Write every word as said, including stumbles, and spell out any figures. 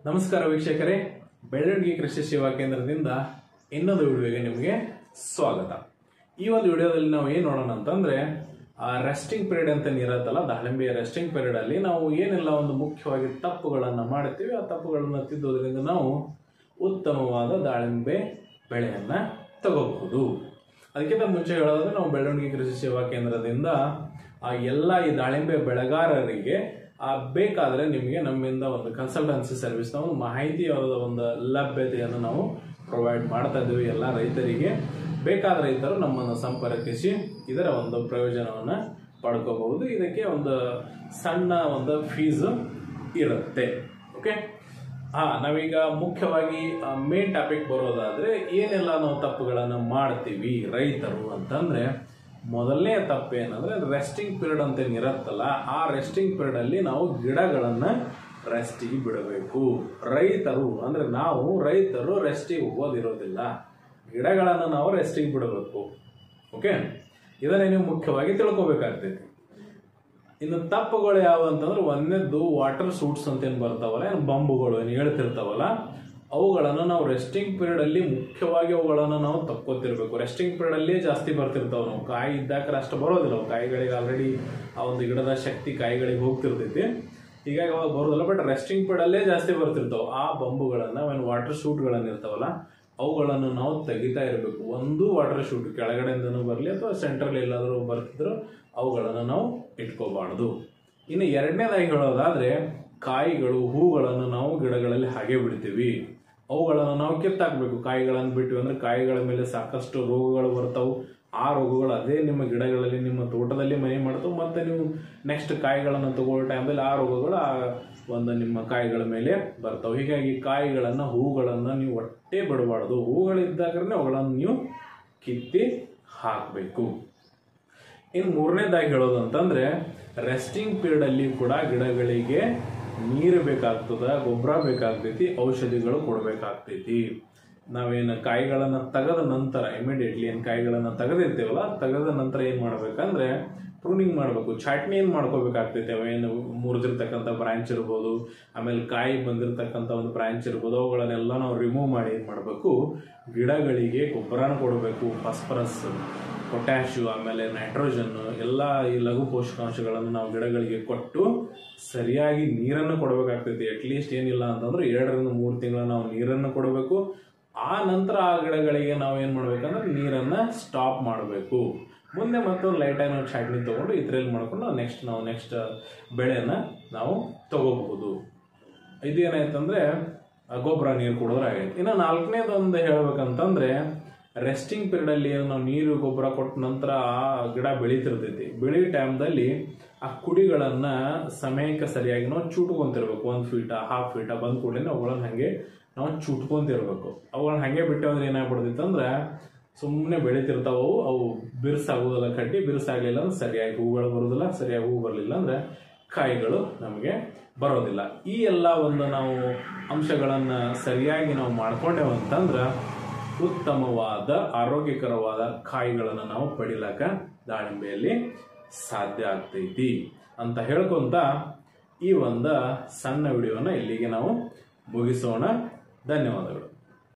ನಮಸ್ಕಾರ ವೀಕ್ಷಕರೇ, ಬೆಳ್ಳಂಗಿ ಕೃಷಿ ಸೇವಾ ಕೇಂದ್ರದಿಂದ ಇನ್ನೊಂದು ವಿಡಿಯೋಗೆ ನಿಮಗೆ ಸ್ವಾಗತ. ಈ ಒಂದು ವಿಡಿಯೋದಲ್ಲಿ ನಾವು ಏನು ನೋಡೋಣ ಅಂತಂದ್ರೆ, ಆ ರೆಸ್ಟಿಂಗ್ ಪೀರಿಯಡ್ ಅಂತ ಇರುತ್ತಲ್ಲ, ದಾಳಿಂಬೆಯ ರೆಸ್ಟಿಂಗ್ ಪೀರಿಯಡ್ ಅಲ್ಲಿ ನಾವು ಏನೆಲ್ಲ ಒಂದು ಮುಖ್ಯವಾಗಿ ತಪ್ಪುಗಳನ್ನು ಮಾಡ್ತೀವಿ, ಆ ತಪ್ಪುಗಳನ್ನು ತಿದ್ದೋದ್ರಿಂದ ನಾವು ಉತ್ತಮವಾದ ದಾಳಿಂಬೆ ಬೆಳೆಯನ್ನ ತಗೋಬಹುದು. ಅದಕ್ಕಿಂತ ಮುಂಚೆ ಹೇಳೋದಾದ್ರೆ, ನಾವು ಬೆಳ್ಳಂಗಿ ಕೃಷಿ ಸೇವಾ ಕೇಂದ್ರದಿಂದ ಆ ಎಲ್ಲ ಈ ದಾಳಿಂಬೆ ಬೆಳೆಗಾರರಿಗೆ ಆ ಬೇಕಾದ್ರೆ ನಿಮಗೆ ನಮ್ಮಿಂದ ಒಂದು ಕನ್ಸಲ್ಟೆನ್ಸಿ ಸರ್ವಿಸ್ ನ ಒಂದು ಮಾಹಿತಿಯಾದ ಒಂದು ಲಭ್ಯತೆಯನ್ನು ನಾವು ಪ್ರೊವೈಡ್ ಮಾಡ್ತಾ ಇದ್ದೀವಿ. ಎಲ್ಲ ರೈತರಿಗೆ ಬೇಕಾದ ರೈತರು ನಮ್ಮನ್ನು ಸಂಪರ್ಕಿಸಿ ಇದರ ಒಂದು ಪ್ರಯೋಜನವನ್ನ ಪಡ್ಕೋಬಹುದು. ಇದಕ್ಕೆ ಒಂದು ಸಣ್ಣ ಒಂದು ಫೀಸ್ ಇರುತ್ತೆ. ಓಕೆ, ಹಾ ನಾವೀಗ ಮುಖ್ಯವಾಗಿ ಮೇನ್ ಟಾಪಿಕ್ ಬರೋದಾದ್ರೆ, ಏನೆಲ್ಲ ನಾವು ತಪ್ಪುಗಳನ್ನು ಮಾಡ್ತೀವಿ ರೈತರು ಅಂತಂದ್ರೆ, ಮೊದಲನೇ ತಪ್ಪು ಏನಂದ್ರೆ ರೆಸ್ಟಿಂಗ್ ಪೀರಿಯಡ್ ಅಂತ ಇರುತ್ತಲ್ಲ, ಆ ರೆಸ್ಟಿಂಗ್ ಪೀರಿಯಡ್ ಅಲ್ಲಿ ನಾವು ಗಿಡಗಳನ್ನ ರೆಸ್ಟಿಗೆ ಬಿಡಬೇಕು. ರೈತರು ಅಂದ್ರೆ ನಾವು ರೈತರು ರೆಸ್ಟಿಗೆ ಹೋಗೋದಿರೋದಿಲ್ಲ, ಗಿಡಗಳನ್ನು ನಾವು ರೆಸ್ಟಿಗೆ ಬಿಡಬೇಕು. ಓಕೆ, ಇದನ್ನೇ ನೀವು ಮುಖ್ಯವಾಗಿ ತಿಳ್ಕೊಬೇಕಾಗ್ತೈತಿ. ಇನ್ನು ತಪ್ಪುಗಳು ಯಾವ ಅಂತಂದ್ರೆ, ಒಂದನೇದ್ದು ವಾಟರ್ ಸೂಟ್ಸ್ ಅಂತ ಏನ್ ಬರ್ತಾವಲ್ಲ, ಏನು ಬಂಬುಗಳು ಏನು ಹೇಳ್ತಿರ್ತಾವಲ್ಲ, ಅವುಗಳನ್ನು ನಾವು ರೆಸ್ಟಿಂಗ್ ಪೀರಿಯಡ್ ಅಲ್ಲಿ ಮುಖ್ಯವಾಗಿ ಅವುಗಳನ್ನು ನಾವು ತಕ್ಕೋತಿರ್ಬೇಕು. ರೆಸ್ಟಿಂಗ್ ಪೀರಿಯಡ್ ಅಲ್ಲಿ ಜಾಸ್ತಿ ಬರ್ತಿರ್ತಾವ. ನಾವು ಕಾಯಿ ಇದ್ದಾಗ ಅಷ್ಟು ಬರೋದಿಲ್ಲ, ಕಾಯಿಗಳಿಗೆ ಆಲ್ರೆಡಿ ಆ ಒಂದು ಗಿಡದ ಶಕ್ತಿ ಕಾಯಿಗಳಿಗೆ ಹೋಗ್ತಿರ್ತೈತಿ, ಹೀಗಾಗಿ ಅವಾಗ ಬರೋದಿಲ್ಲ. ಬಟ್ ರೆಸ್ಟಿಂಗ್ ಪೀರಿಯಡ್ ಅಲ್ಲೇ ಜಾಸ್ತಿ ಬರ್ತಿರ್ತಾವ. ಆ ಬಂಬುಗಳನ್ನ ಏನು ವಾಟರ್ ಶೂಟ್ಗಳನ್ನ ಇರ್ತಾವಲ್ಲ, ಅವುಗಳನ್ನು ನಾವು ತೆಗಿತಾ ಇರಬೇಕು. ಒಂದು ವಾಟರ್ ಶೂಟ್ ಕೆಳಗಡೆಯಿಂದನೂ ಬರಲಿ ಅಥವಾ ಸೆಂಟ್ರಲ್ ಎಲ್ಲಾದರೂ ಬರ್ತಿದ್ರು ಅವುಗಳನ್ನು ನಾವು ಇಟ್ಕೋಬಾರ್ದು. ಇನ್ನು ಎರಡನೇದಾಗಿ ಹೇಳೋದಾದ್ರೆ, ಕಾಯಿಗಳು ಹೂಗಳನ್ನು ನಾವು ಗಿಡಗಳಲ್ಲಿ ಹಾಗೆ ಬಿಡ್ತೀವಿ, ಅವುಗಳನ್ನು ನಾವು ಕಿತ್ತಾಕ್ಬೇಕು. ಕಾಯಿಗಳನ್ನು ಬಿಟ್ಟಿವಿ ಅಂದ್ರೆ ಕಾಯಿಗಳ ಮೇಲೆ ಸಾಕಷ್ಟು ರೋಗಗಳು ಬರ್ತಾವು. ಆ ರೋಗಗಳು ಅದೇ ನಿಮ್ಮ ಗಿಡಗಳಲ್ಲಿ ನಿಮ್ಮ ತೋಟದಲ್ಲಿ ಮನೆ ಮಾಡ್ತಾವೆ. ಮತ್ತೆ ನೀವು ನೆಕ್ಸ್ಟ್ ಕಾಯಿಗಳನ್ನು ತಗೊಳ್ಳೋ ಟೈಮಲ್ಲಿ ಆ ರೋಗಗಳು ಆ ಒಂದು ನಿಮ್ಮ ಕಾಯಿಗಳ ಮೇಲೆ ಬರ್ತಾವೆ. ಹೀಗಾಗಿ ಕಾಯಿಗಳನ್ನ ಹೂಗಳನ್ನ ನೀವು ಒಟ್ಟೆ ಬಿಡಬಾರ್ದು. ಹೂಗಳಿದ್ದಾಗ್ರೆ ಅವುಗಳನ್ನು ನೀವು ಕಿತ್ತಿ ಹಾಕಬೇಕು. ಇನ್ನು ಮೂರನೇದಾಗಿ ಹೇಳೋದು ಅಂತಂದ್ರೆ, ರೆಸ್ಟಿಂಗ್ ಪೀರಿಯಡ್ ಅಲ್ಲಿ ಕೂಡ ಗಿಡಗಳಿಗೆ ನೀರು ಬೇಕಾಗ್ತದ, ಗೊಬ್ಬರ ಬೇಕಾಗ್ತೈತಿ, ಔಷಧಿಗಳು ಕೊಡಬೇಕಾಗ್ತೈತಿ. ನಾವೇನು ಕಾಯಿಗಳನ್ನ ತೆಗೆದ ನಂತರ ಇಮಿಡಿಯೇಟ್ಲಿ ಏನು ಕಾಯಿಗಳನ್ನ ತೆಗೆದಿರ್ತೇವಲ್ಲ, ತೆಗೆದ ನಂತರ ಏನ್ ಮಾಡ್ಬೇಕಂದ್ರೆ ಪ್ರೂನಿಂಗ್ ಮಾಡಬೇಕು. ಚಾಟ್ನಿ ಏನ್ ಮಾಡ್ಕೋಬೇಕಾಗ್ತೈತಿ. ಅವೇನು ಮುರಿದಿರ್ತಕ್ಕಂಥ ಬ್ರಾಂಚ್ ಇರ್ಬೋದು, ಆಮೇಲೆ ಕಾಯಿ ಬಂದಿರತಕ್ಕಂಥ ಒಂದು ಬ್ರಾಂಚ್ ಇರ್ಬೋದು, ಅವುಗಳನ್ನೆಲ್ಲ ನಾವು ರಿಮೂವ್ ಮಾಡಿ ಏನ್ ಮಾಡಬೇಕು, ಗಿಡಗಳಿಗೆ ಗೊಬ್ಬರನ ಕೊಡಬೇಕು. ಫಾಸ್ಫರಸ್, ಪೊಟ್ಯಾಶು, ಆಮೇಲೆ ನೈಟ್ರೋಜನ್ ಎಲ್ಲ ಈ ಲಘು ಪೋಷಕಾಂಶಗಳನ್ನು ನಾವು ಗಿಡಗಳಿಗೆ ಕೊಟ್ಟು ಸರಿಯಾಗಿ ನೀರನ್ನು ಕೊಡಬೇಕಾಗ್ತೈತಿ. ಅಟ್ಲೀಸ್ಟ್ ಏನಿಲ್ಲ ಅಂತಂದ್ರೆ ಎರಡರಿಂದ ಮೂರು ತಿಂಗಳ ನಾವು ನೀರನ್ನು ಕೊಡಬೇಕು. ಆ ನಂತರ ಆ ಗಿಡಗಳಿಗೆ ನಾವು ಏನ್ ಮಾಡ್ಬೇಕಂದ್ರೆ ನೀರನ್ನ ಸ್ಟಾಪ್ ಮಾಡಬೇಕು. ಮುಂದೆ ಮತ್ತೊಂದು ಲೈಟಾಗಿ ನಾವು ಚಾಟ್ನಿ ತಗೊಂಡು ಇದ್ರಲ್ಲಿ ಮಾಡ್ಕೊಂಡು ನೆಕ್ಸ್ಟ್ ನಾವು ನೆಕ್ಸ್ಟ್ ಬೆಳೆಯನ್ನ ನಾವು ತಗೋಬಹುದು. ಇದೇನಾಯ್ತಂದ್ರೆ ಗೊಬ್ಬರ ನೀರು ಕೊಡೋದ್ರ ಆಗೈತೆ. ಇನ್ನು ನಾಲ್ಕನೇದು ಒಂದು ಹೇಳ್ಬೇಕಂತಂದ್ರೆ, ರೆಸ್ಟಿಂಗ್ ಪೀರಿಯಡ್ ಅಲ್ಲಿ ನಾವು ನೀರು ಗೊಬ್ಬರ ಕೊಟ್ಟ ನಂತರ ಆ ಗಿಡ ಬೆಳೀತಿರ್ತೈತಿ. ಬೆಳಿ ಟೈಮ್ದಲ್ಲಿ ಆ ಕುಡಿಗಳನ್ನ ಸಮಯಕ್ಕೆ ಸರಿಯಾಗಿ ನಾವು ಚೂಟ್ಕೊಂತಿರ್ಬೇಕು. ಒಂದ್ ಫೀಟ ಹಾಫ್ ಫೀಟ ಬಂದ್ ಕೂಡಲೇ ಅವುಗಳನ್ನ ಹಂಗೆ ನಾವು ಚೂಟ್ಕೊಂತಿರ್ಬೇಕು. ಅವುಗಳನ್ನ ಹಂಗೆ ಬಿಟ್ಟಂದ್ರೆ ಏನಾಗ್ಬಿಡ್ತೈತೆ ಅಂದ್ರೆ, ಸುಮ್ಮನೆ ಬೆಳೀತಿರ್ತಾವ, ಅವು ಬಿರ್ಸಾಗೋದಿಲ್ಲ. ಕಡ್ಡಿ ಬಿರ್ಸಾಗ್ಲಿಲ್ಲ ಅಂದ್ರೆ ಸರಿಯಾಗಿ ಹೂಗಳು ಬರೋದಿಲ್ಲ, ಸರಿಯಾಗಿ ಹೂ ಬರಲಿಲ್ಲ ಅಂದ್ರೆ ಕಾಯಿಗಳು ನಮಗೆ ಬರೋದಿಲ್ಲ. ಈ ಎಲ್ಲ ಒಂದು ನಾವು ಅಂಶಗಳನ್ನ ಸರಿಯಾಗಿ ನಾವು ಮಾಡ್ಕೊಂಡೇವ ಅಂತಂದ್ರ ಉತ್ತಮವಾದ ಆರೋಗ್ಯಕರವಾದ ಕಾಯಿಗಳನ್ನು ನಾವು ಪಡಿಲಕ ದಾಳಿಂಬೆಯಲ್ಲಿ ಸಾಧ್ಯ ಆಗ್ತೈತಿ ಅಂತ ಹೇಳ್ಕೊಂತ ಈ ಒಂದು ಸಣ್ಣ ವಿಡಿಯೋನ ಇಲ್ಲಿಗೆ ನಾವು ಮುಗಿಸೋಣ. ಧನ್ಯವಾದಗಳು.